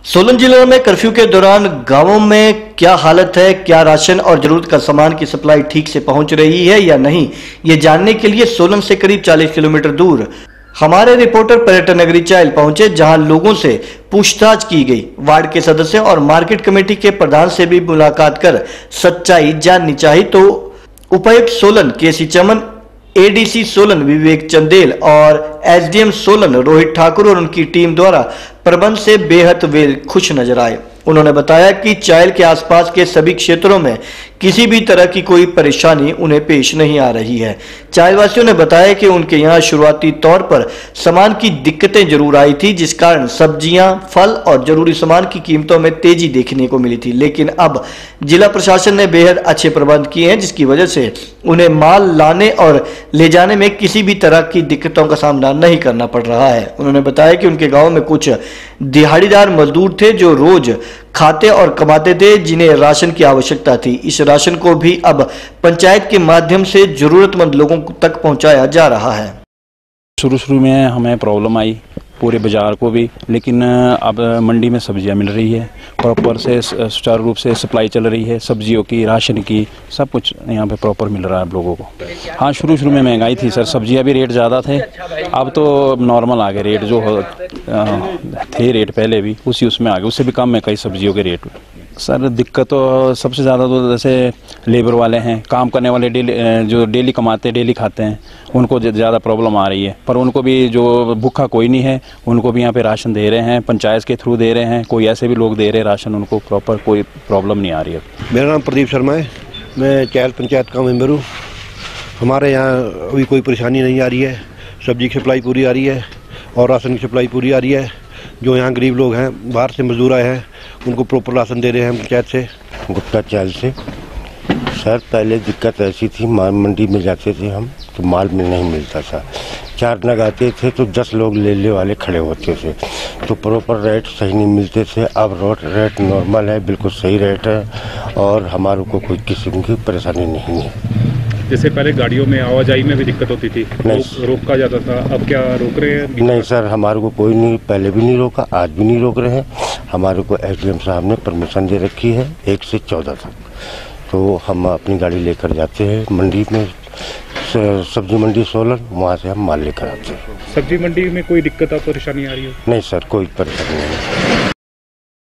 सोलन जिले में कर्फ्यू के दौरान गांवों में क्या हालत है, क्या राशन और जरूरत का सामान की सप्लाई ठीक से पहुंच रही है या नहीं, ये जानने के लिए सोलन से करीब 40 किलोमीटर दूर हमारे रिपोर्टर पर्यटन नगरी चायल पहुंचे, जहां लोगों से पूछताछ की गई। वार्ड के सदस्य और मार्केट कमेटी के प्रधान से भी मुलाकात कर सच्चाई जाननी चाहिए तो उपायुक्त सोलन केसी चमन, एडीसी सोलन विवेक चंदेल और एसडीएम सोलन रोहित ठाकुर और उनकी टीम द्वारा प्रबंध से बेहद वे खुश नजर आए। उन्होंने बताया कि चायल के आसपास के सभी क्षेत्रों में किसी भी तरह की कोई परेशानी उन्हें पेश नहीं आ रही है। चायल वासियों ने बताया कि उनके यहाँ शुरुआती तौर पर सामान की दिक्कतें जरूर आई थी, जिस कारण सब्जियां, फल और जरूरी सामान की कीमतों में तेजी देखने को मिली थी, लेकिन अब जिला प्रशासन ने बेहद अच्छे प्रबंध किए हैं, जिसकी वजह से उन्हें माल लाने और ले जाने में किसी भी तरह की दिक्कतों का सामना नहीं करना पड़ रहा है। उन्होंने बताया कि उनके गाँव में कुछ दिहाड़ीदार मजदूर थे जो रोज खाते और कमाते थे, जिन्हें राशन की आवश्यकता थी। इस राशन को भी अब पंचायत के माध्यम से जरूरतमंद लोगों तक पहुंचाया जा रहा है। शुरू में हमें प्रॉब्लम आई पूरे बाजार को भी, लेकिन अब मंडी में सब्जियां मिल रही है, प्रॉपर से सुचारू रूप से सप्लाई चल रही है, सब्जियों की, राशन की, सब कुछ यहाँ पे प्रॉपर मिल रहा है आप लोगों को। हाँ, शुरू में महंगाई थी सर, सब्जियां भी रेट ज़्यादा थे, अब तो नॉर्मल आ गए रेट, जो थे रेट पहले भी उसमें आ गए, उससे भी कम है कई सब्जियों के रेट। सर दिक्कत तो सबसे ज़्यादा तो जैसे लेबर वाले हैं, काम करने वाले जो डेली कमाते, डेली खाते हैं, उनको ज़्यादा प्रॉब्लम आ रही है। पर उनको भी, जो भूखा कोई नहीं है, उनको भी यहाँ पे राशन दे रहे हैं, पंचायत के थ्रू दे रहे हैं, कोई ऐसे भी लोग दे रहे हैं राशन, उनको प्रॉपर कोई प्रॉब्लम नहीं आ रही है। मेरा नाम प्रदीप शर्मा है, मैं चायल पंचायत का मेंबर हूँ। हमारे यहाँ अभी कोई परेशानी नहीं आ रही है, सब्जी की सप्लाई पूरी आ रही है और राशन की सप्लाई पूरी आ रही है। जो यहाँ गरीब लोग हैं, बाहर से मजदूर आए हैं, उनको प्रॉपर राशन दे रहे हैं पंचायत से। गुप्ता चायल से। सर पहले दिक्कत ऐसी थी, मंडी में जाते थे हम तो माल में नहीं मिलता था, 4 नग आते थे तो 10 लोग लेने वाले खड़े होते थे, तो प्रॉपर रेट सही नहीं मिलते थे। अब रेट नॉर्मल है, बिल्कुल सही रेट है और हमारे को कोई किस्म की परेशानी नहीं है। जैसे पहले गाड़ियों में आवाजाही में भी दिक्कत होती थी, रोका जाता था, अब क्या रोक रहे हैं? नहीं सर, हमारे को कोई नहीं, पहले भी नहीं रोका, आज भी नहीं रोक रहे हैं। हमारे को एसडीएम साहब ने परमिशन दे रखी है 1 से 14 तक, तो हम अपनी गाड़ी लेकर जाते हैं मंडी में, सब्जी मंडी सोलन, वहाँ से हम माल लेकर आते हैं। सब्जी मंडी में कोई दिक्कत या परेशानी आ रही है? नहीं सर, कोई परेशानी नहीं।